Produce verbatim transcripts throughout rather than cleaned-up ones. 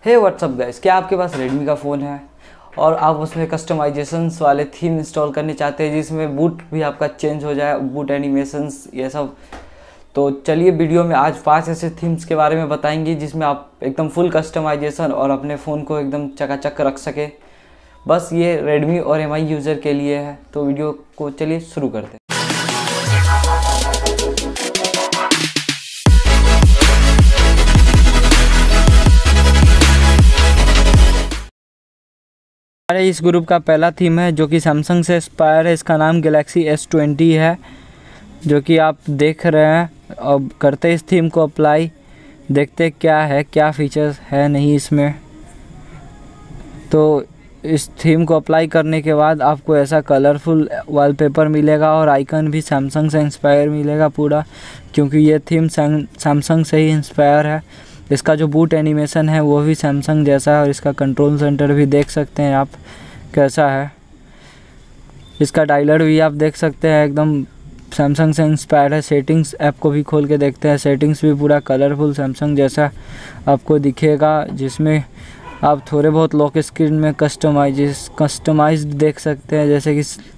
हे WhatsApp guys, क्या आपके पास Redmi का फ़ोन है और आप उसमें कस्टमाइजेशंस वाले थीम इंस्टॉल करने चाहते हैं जिसमें बूट भी आपका चेंज हो जाए, बूट एनिमेशंस ये सब। तो चलिए वीडियो में आज पांच ऐसे थीम्स के बारे में बताएंगे जिसमें आप एकदम फुल कस्टमाइजेशन और अपने फ़ोन को एकदम चकाचक रख सके। बस ये रेडमी और एम आई यूज़र के लिए है। तो वीडियो को चलिए शुरू करते हैं। हमारे इस ग्रुप का पहला थीम है जो कि सैमसंग से इंस्पायर है। इसका नाम गैलेक्सी एस ट्वेंटी है जो कि आप देख रहे हैं। अब करते इस थीम को अप्लाई, देखते क्या है, क्या फीचर्स है नहीं इसमें। तो इस थीम को अप्लाई करने के बाद आपको ऐसा कलरफुल वॉलपेपर मिलेगा और आइकन भी सैमसंग से इंस्पायर मिलेगा पूरा, क्योंकि ये थीम सैमसंग से ही इंस्पायर है। इसका जो बूट एनिमेशन है वो भी सैमसंग जैसा है और इसका कंट्रोल सेंटर भी देख सकते हैं आप कैसा है। इसका डायलर भी आप देख सकते हैं एकदम सैमसंग से इंस्पायर है। सेटिंग्स ऐप को भी खोल के देखते हैं, सेटिंग्स भी पूरा कलरफुल सैमसंग जैसा आपको दिखेगा, जिसमें आप थोड़े बहुत लॉक स्क्रीन में कस्टमाइज कस्टमाइज्ड देख सकते हैं, जैसे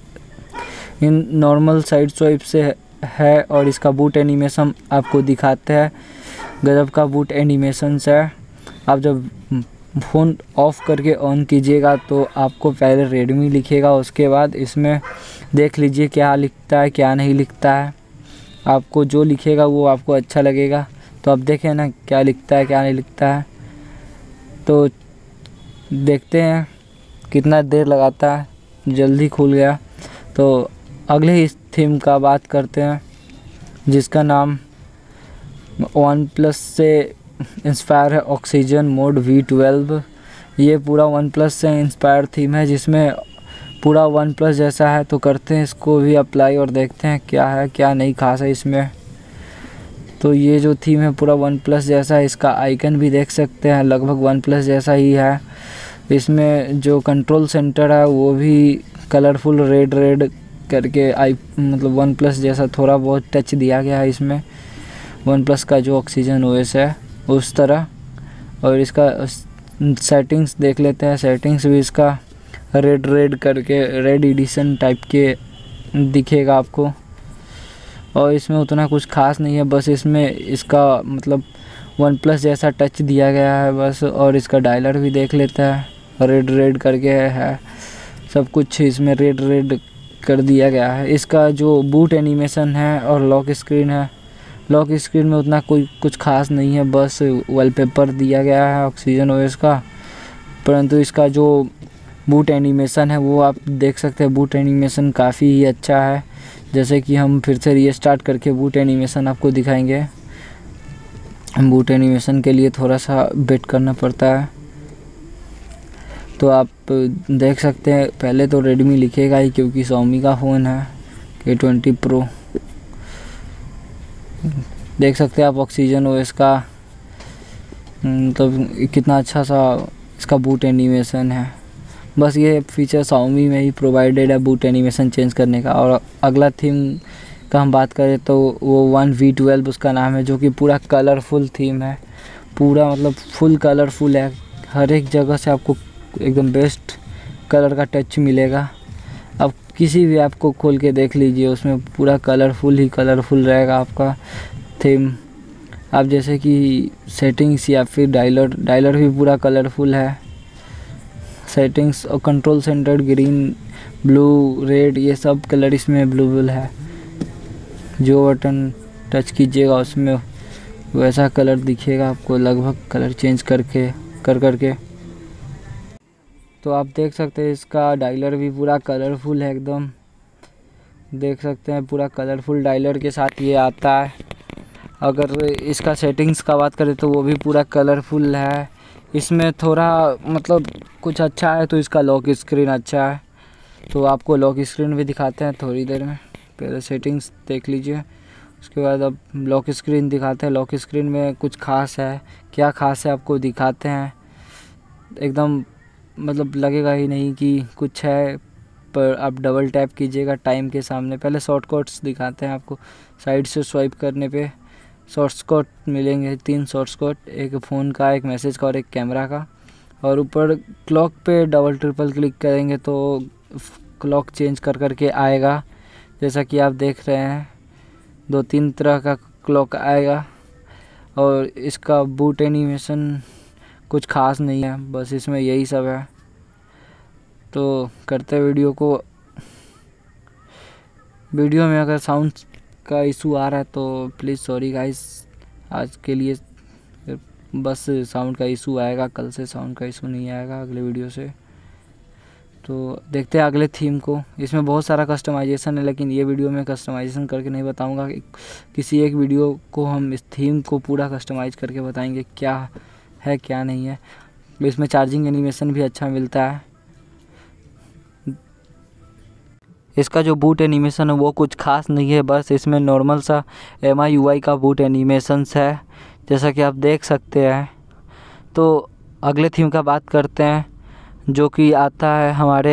कि इन नॉर्मल साइड स्वाइप से है। और इसका बूट एनिमेशन आपको दिखाते हैं, गजब का बूट एनिमेशन है। आप जब फ़ोन ऑफ करके ऑन कीजिएगा तो आपको पहले रेडमी लिखेगा, उसके बाद इसमें देख लीजिए क्या लिखता है क्या नहीं लिखता है। आपको जो लिखेगा वो आपको अच्छा लगेगा। तो अब देखें ना क्या लिखता है क्या नहीं लिखता है। तो देखते हैं कितना देर लगाता है। जल्दी खुल गया। तो अगले इस थीम का बात करते हैं जिसका नाम वन प्लस से इंस्पायर है, ऑक्सीजन मोड वी ट्वेल्व। ये पूरा वन प्लस से इंस्पायर थीम है जिसमें पूरा वन प्लस जैसा है। तो करते हैं इसको भी अप्लाई और देखते हैं क्या है क्या नहीं खास है इसमें। तो ये जो थीम है पूरा वन प्लस जैसा है। इसका आइकन भी देख सकते हैं लगभग वन प्लस जैसा ही है। इसमें जो कंट्रोल सेंटर है वो भी कलरफुल रेड रेड करके आई मतलब वन प्लस जैसा थोड़ा बहुत टच दिया गया है इसमें, वन प्लस का जो ऑक्सीजन ओएस है उस तरह। और इसका सेटिंग्स देख लेते हैं। सेटिंग्स भी इसका रेड रेड करके रेड एडिशन टाइप के दिखेगा आपको। और इसमें उतना कुछ खास नहीं है, बस इसमें इसका मतलब वन प्लस जैसा टच दिया गया है बस। और इसका डायलर भी देख लेता है, रेड रेड करके है, सब कुछ इसमें रेड रेड कर दिया गया है। इसका जो बूट एनिमेशन है और लॉक स्क्रीन है, लॉक स्क्रीन में उतना कोई कुछ खास नहीं है, बस वॉलपेपर दिया गया है ऑक्सीजन ओएस का। परंतु इसका जो बूट एनिमेशन है वो आप देख सकते हैं, बूट एनिमेशन काफ़ी ही अच्छा है। जैसे कि हम फिर से रीस्टार्ट करके बूट एनिमेशन आपको दिखाएंगे। बूट एनिमेशन के लिए थोड़ा सा वेट करना पड़ता है। तो आप देख सकते हैं पहले तो रेडमी लिखेगा ही क्योंकि Xiaomi का फ़ोन है के ट्वेंटी प्रो। देख सकते हैं आप ऑक्सीजन ओएस का मतलब तो कितना अच्छा सा इसका बूट एनिमेशन है। बस ये फीचर Xiaomi में ही प्रोवाइडेड है बूट एनिमेशन चेंज करने का। और अगला थीम का हम बात करें तो वो वन वी ट्वेल्व उसका नाम है, जो कि पूरा कलरफुल थीम है। पूरा मतलब फुल कलरफुल है, हर एक जगह से आपको एकदम बेस्ट कलर का टच मिलेगा। अब किसी भी ऐप को खोल के देख लीजिए, उसमें पूरा कलरफुल ही कलरफुल रहेगा आपका थीम। आप जैसे कि सेटिंग्स या फिर डायलर डायलर भी पूरा कलरफुल है। सेटिंग्स और control centre green blue red ये सब कलर इसमें अवेलेबल है। जो बटन टच कीजिएगा उसमें वैसा कलर दिखेगा आपको, लगभग कलर चेंज करके कर करके। तो आप देख सकते हैं इसका डायलर भी पूरा कलरफुल है एकदम, देख सकते हैं पूरा कलरफुल डायलर के साथ ये आता है। अगर इसका सेटिंग्स का बात करें तो वो भी पूरा कलरफुल है। इसमें थोड़ा मतलब कुछ अच्छा है तो इसका लॉक स्क्रीन अच्छा है। तो आपको लॉक स्क्रीन भी दिखाते हैं थोड़ी देर में। पहले सेटिंग्स देख लीजिए, उसके बाद अब लॉक स्क्रीन दिखाते हैं। लॉक स्क्रीन में कुछ खास है, क्या खास है आपको दिखाते हैं। एकदम मतलब लगेगा ही नहीं कि कुछ है, पर आप डबल टैप कीजिएगा टाइम के सामने। पहले शॉर्टकट्स दिखाते हैं आपको, साइड से स्वाइप करने पे शॉर्ट्स कोट मिलेंगे, तीन शॉर्ट्स कोट, एक फ़ोन का, एक मैसेज का और एक कैमरा का। और ऊपर क्लॉक पे डबल ट्रिपल क्लिक करेंगे तो क्लॉक चेंज कर कर के आएगा, जैसा कि आप देख रहे हैं। दो तीन तरह का क्लॉक आएगा। और इसका बूट एनिमेशन कुछ खास नहीं है, बस इसमें यही सब है। तो करते वीडियो को। वीडियो में अगर साउंड का इशू आ रहा है तो प्लीज़ सॉरी गाइस, आज के लिए बस साउंड का इशू आएगा, कल से साउंड का इशू नहीं आएगा अगले वीडियो से। तो देखते हैं अगले थीम को। इसमें बहुत सारा कस्टमाइजेशन है, लेकिन ये वीडियो में कस्टमाइजेशन करके नहीं बताऊंगा। किसी एक वीडियो को हम इस थीम को पूरा कस्टमाइज करके बताएंगे क्या है क्या नहीं है। इसमें चार्जिंग एनिमेशन भी अच्छा मिलता है। इसका जो बूट एनिमेशन है वो कुछ खास नहीं है, बस इसमें नॉर्मल सा एम आई यू आई का बूट एनिमेशंस है, जैसा कि आप देख सकते हैं। तो अगले थीम का बात करते हैं, जो कि आता है हमारे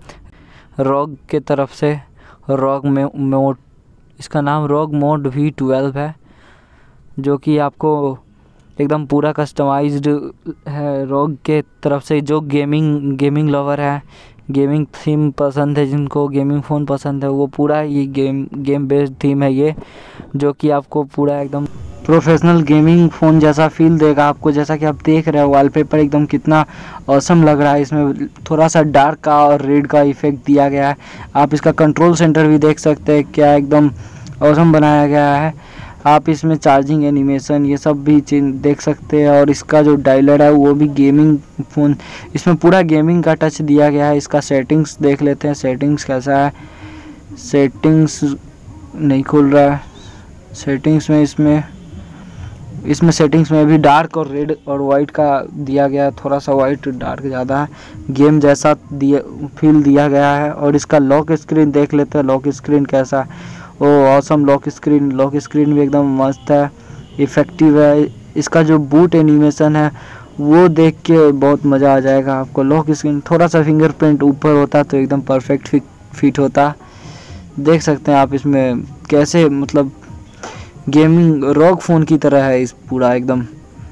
रॉग के तरफ से। रॉग में मोड, इसका नाम रॉग मोड वी ट्वेल्व है, जो कि आपको एकदम पूरा कस्टमाइज्ड है रॉग के तरफ से। जो गेमिंग गेमिंग लवर है, गेमिंग थीम पसंद है, जिनको गेमिंग फ़ोन पसंद है, वो पूरा ये गेम गेम बेस्ड थीम है ये, जो कि आपको पूरा एकदम प्रोफेशनल गेमिंग फ़ोन जैसा फील देगा आपको। जैसा कि आप देख रहे हो वॉलपेपर एकदम कितना ऑसम लग रहा है। इसमें थोड़ा सा डार्क का और रेड का इफेक्ट दिया गया है। आप इसका कंट्रोल सेंटर भी देख सकते हैं, क्या एकदम ऑसम बनाया गया है। आप इसमें चार्जिंग एनिमेशन ये सब भी देख सकते हैं। और इसका जो डायलर है वो भी गेमिंग फ़ोन, इसमें पूरा गेमिंग का टच दिया गया है। इसका सेटिंग्स देख लेते हैं, सेटिंग्स कैसा है। सेटिंग्स नहीं खुल रहा है। सेटिंग्स में इसमें इसमें सेटिंग्स में भी डार्क और रेड और वाइट का दिया गया है। थोड़ा सा वाइट डार्क ज़्यादा है, गेम जैसा दिया फील दिया गया है। और इसका लॉक स्क्रीन देख लेते हैं, लॉक स्क्रीन कैसा है। Oh awesome lock screen, lock screen भी एकदम मस्त है, इफ़ेक्टिव है। इसका जो बूट एनिमेशन है वो देख के बहुत मज़ा आ जाएगा आपको। लॉक स्क्रीन थोड़ा सा फिंगरप्रिंट ऊपर होता तो एकदम परफेक्ट फिट फिट होता। देख सकते हैं आप इसमें कैसे, मतलब गेमिंग रॉग फ़ोन की तरह है इस पूरा एकदम।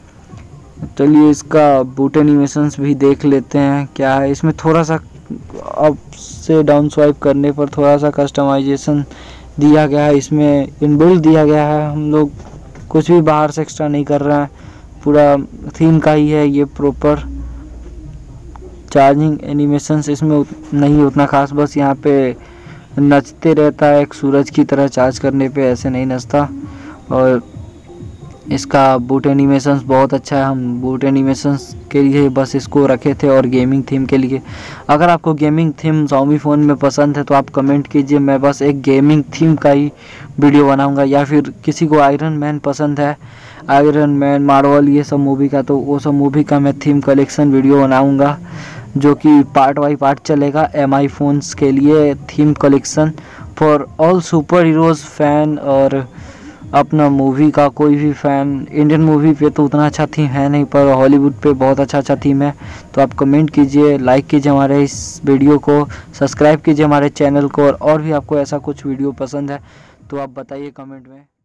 चलिए इसका बूट एनिमेशंस भी देख लेते हैं क्या है। इसमें थोड़ा सा अप से डाउन स्वाइप करने पर थोड़ा सा कस्टमाइजेशन दिया गया है। इसमें इनबिल्ट दिया गया है, हम लोग कुछ भी बाहर से एक्स्ट्रा नहीं कर रहे हैं, पूरा थीम का ही है ये प्रॉपर। चार्जिंग एनिमेशंस इसमें उत, नहीं उतना खास, बस यहाँ पे नचते रहता है एक सूरज की तरह, चार्ज करने पे ऐसे नहीं नचता। और इसका बूट एनिमेशंस बहुत अच्छा है, हम बूट एनिमेशंस के लिए बस इसको रखे थे और गेमिंग थीम के लिए। अगर आपको गेमिंग थीम Xiaomi फ़ोन में पसंद है तो आप कमेंट कीजिए, मैं बस एक गेमिंग थीम का ही वीडियो बनाऊंगा। या फिर किसी को आयरन मैन पसंद है, आयरन मैन, मार्वल ये सब मूवी का, तो वो सब मूवी का मैं थीम कलेक्शन वीडियो बनाऊँगा, जो कि पार्ट बाई पार्ट चलेगा। एम आई फ़ोन्स के लिए theme collection for all super heroes fan, और अपना मूवी का कोई भी फ़ैन। इंडियन मूवी पे तो उतना अच्छा थीम है नहीं, पर हॉलीवुड पे बहुत अच्छा अच्छा थीम है। तो आप कमेंट कीजिए, लाइक कीजिए हमारे इस वीडियो को, सब्सक्राइब कीजिए हमारे चैनल को। और, और भी आपको ऐसा कुछ वीडियो पसंद है तो आप बताइए कमेंट में।